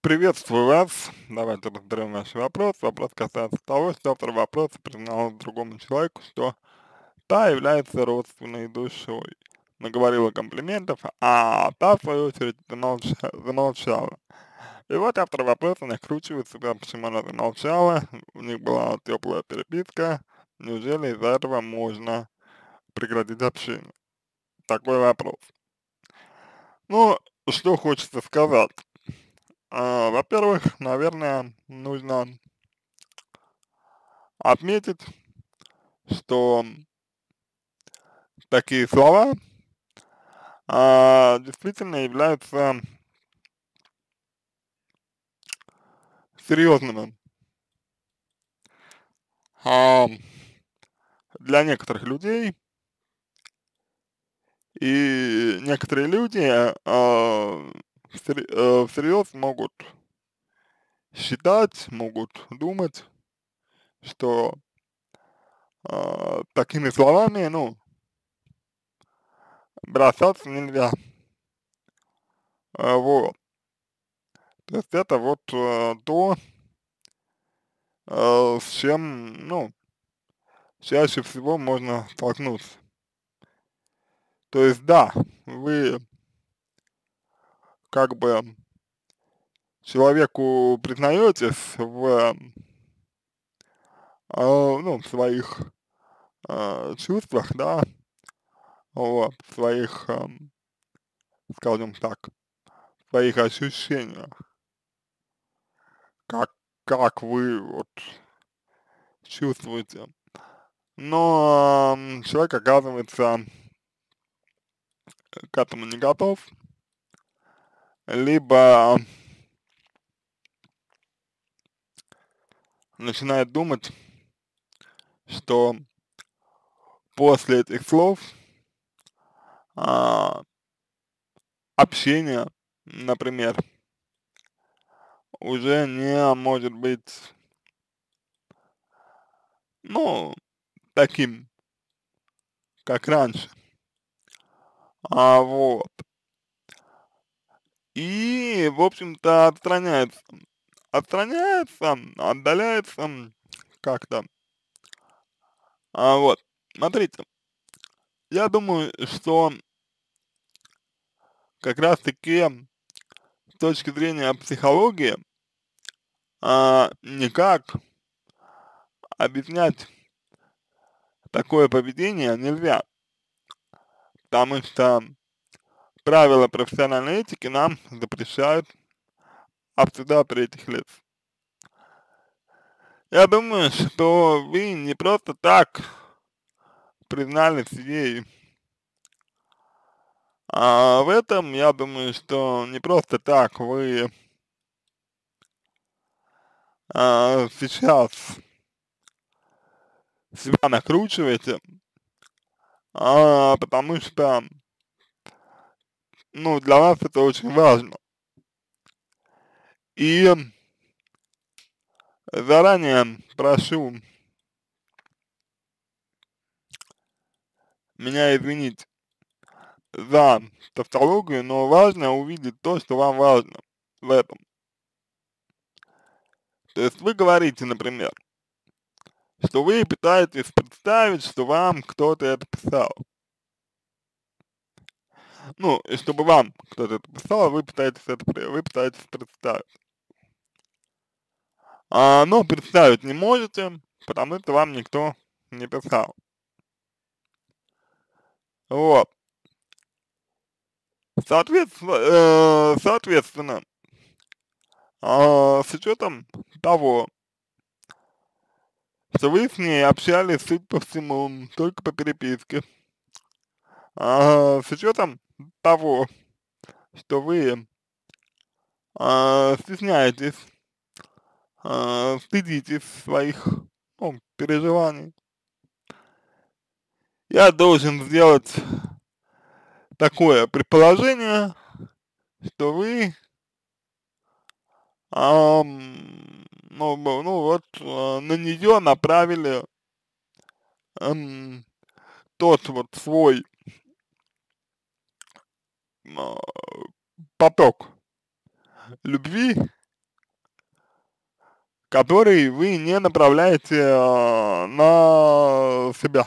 Приветствую вас. Давайте разберем ваш вопрос. Вопрос касается того, что автор вопроса признал другому человеку, что та является родственной душой. Наговорила комплиментов, а та, в свою очередь, замолчала. И вот автор вопроса накручивает себя, почему она замолчала, у них была теплая переписка, неужели из-за этого можно прекратить общение? Такой вопрос. Ну, что хочется сказать. Во-первых, наверное, нужно отметить, что такие слова действительно являются серьезными а, для некоторых людей, и некоторые люди всерьез могут считать, могут думать, что такими словами, ну, бросаться нельзя. Вот. То есть это вот то, с чем, ну, чаще всего можно столкнуться. То есть, да, вы как бы человеку признаетесь ну, в своих чувствах, да, вот, в своих, скажем так, в своих ощущениях, как, как вы вот чувствуете. Но человек оказывается к этому не готов, либо начинает думать, что после этих слов а, общение, например, уже не может быть, ну, таким, как раньше. Вот. И, в общем-то, отстраняется, отдаляется как-то. Вот. Смотрите, я думаю, что как раз-таки с точки зрения психологии никак объяснять такое поведение нельзя, потому что правила профессиональной этики нам запрещают обсуждать третьих лиц. Я думаю, что вы не просто так признались ей, в этом, я думаю, что не просто так вы сейчас себя накручиваете, потому что, ну, для вас это очень важно. И заранее прошу меня извинить за тавтологию, но важно увидеть то, что вам важно в этом. То есть вы говорите, например, что вы пытаетесь представить, что вам кто-то это писал. Ну, и чтобы вам кто-то это писал, вы пытаетесь представить. Но представить не можете, потому что вам никто не писал. Вот. Соответственно, с учетом того, что вы с ней общались, судя по всему, только по переписке, с учетом того, что вы стесняетесь, стыдитесь своих, ну, переживаний, я должен сделать такое предположение, что вы, ну вот, на нее направили тот вот свой а, поток любви который вы не направляете на себя.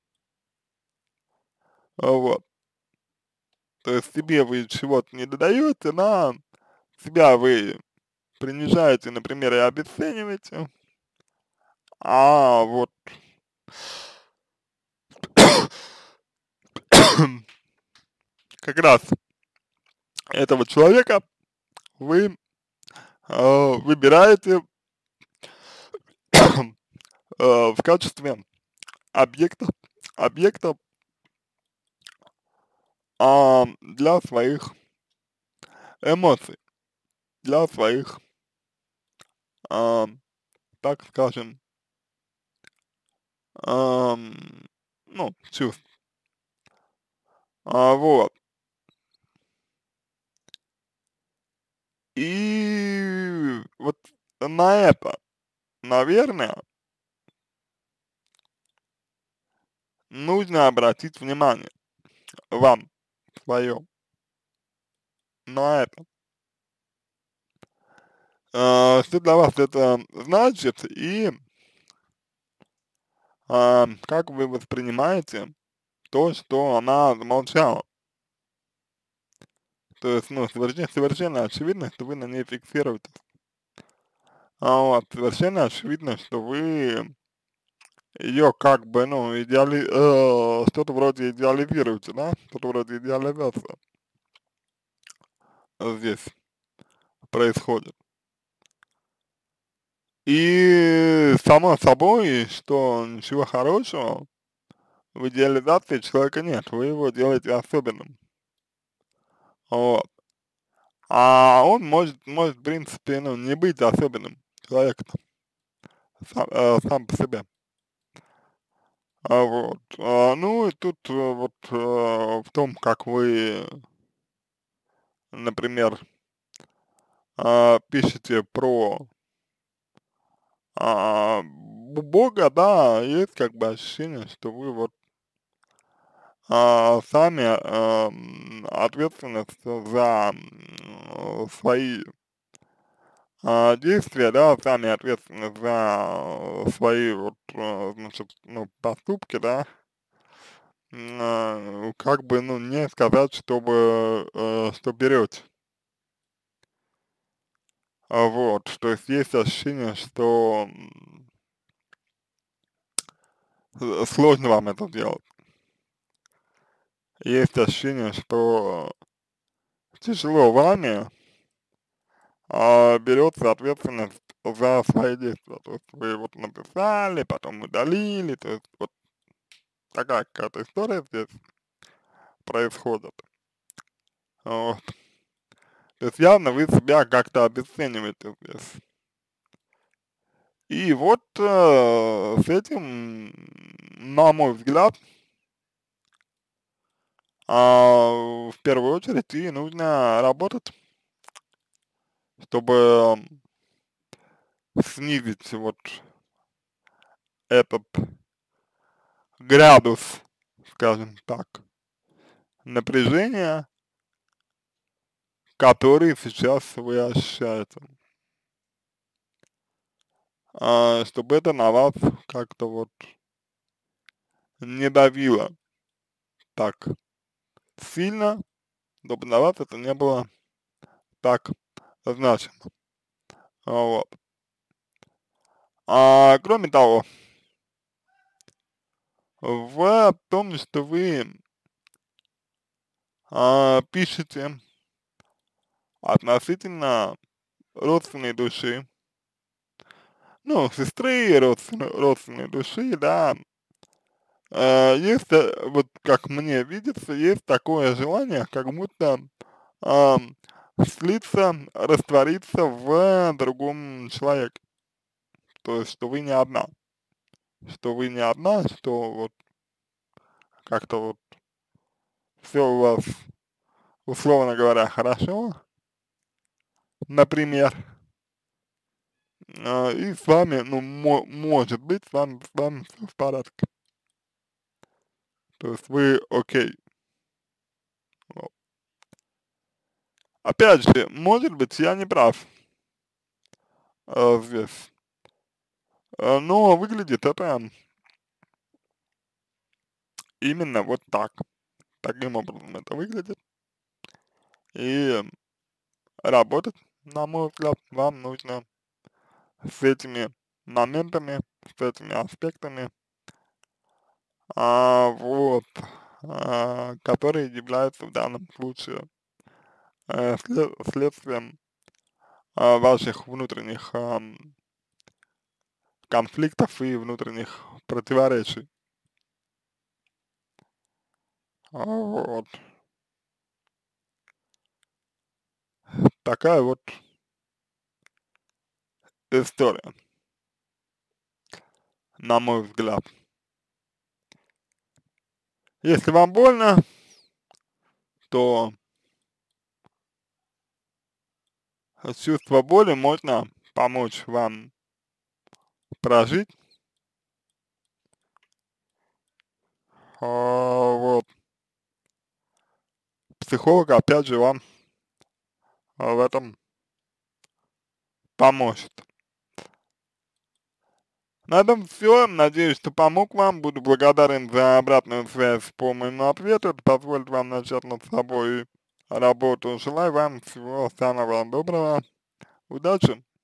Вот. То есть себе вы чего-то не додаете, на себя вы принижаете, например, и обесцениваете, а вот как раз этого человека вы выбираете в качестве объекта, объекта для своих эмоций, для своих, а, так скажем, ам, ну, чувств. Вот. И вот на это, наверное, нужно обратить внимание вам своем на это. Что для вас это значит и как вы воспринимаете то, что она замолчала. То есть, ну, совершенно очевидно, что вы на ней фиксируетесь. Вот, совершенно очевидно, что вы ее как бы, ну, что-то вроде идеализируете, да, что-то вроде идеализации здесь происходит. И само собой, что ничего хорошего в идеализации человека нет, вы его делаете особенным. Вот. А он может в принципе, ну, не быть особенным человеком сам по себе. Вот. Ну и тут вот в том, как вы, например, пишете про Бога, да, есть как бы ощущение, что вы вот сами ответственны за свои действия, да, сами ответственны за свои вот, значит, ну, поступки, да, как бы, ну, не сказать, чтобы, что берете. Вот, то есть есть ощущение, что сложно вам это делать. Есть ощущение, что тяжело вами берется ответственность за свои действия. То есть вы вот написали, потом удалили, то есть вот такая какая-то история здесь происходит. Вот. То есть явно вы себя как-то обесцениваете здесь. И вот с этим, на мой взгляд, в первую очередь и нужно работать, чтобы снизить вот этот градус, скажем так, напряжения, который сейчас вы ощущаете. Чтобы это на вас как-то вот не давило так сильно, чтобы на вас это не было так значимо. Вот. Кроме того, в том, что вы пишете относительно родственной души, ну, сестры, родственной души, да, есть, вот как мне видится, есть такое желание, как будто ам, слиться, раствориться в другом человеке. То есть, что вы не одна, что вот как-то вот все у вас, условно говоря, хорошо, например, и с вами, ну, может быть, с вами все в порядке. То есть вы окей. Вот. Опять же, может быть, я не прав здесь. Но выглядит это именно вот так. Таким образом это выглядит. И работать, на мой взгляд, вам нужно с этими моментами, с этими аспектами, вот, которые являются в данном случае следствием ваших внутренних конфликтов и внутренних противоречий. Вот такая вот история, на мой взгляд. Если вам больно, то чувство боли можно помочь вам прожить. Вот. Психолог, опять же, вам в этом поможет. На этом все. Надеюсь, что помог вам. Буду благодарен за обратную связь по моему ответу. Это позволит вам начать над собой работу. Желаю вам всего самого доброго. Удачи!